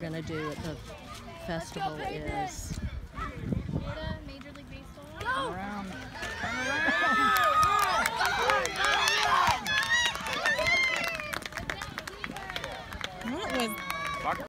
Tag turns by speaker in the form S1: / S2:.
S1: Gonna do at the festival is
S2: Florida Major League Baseball.
S3: Turn around. Turn around.
S4: What was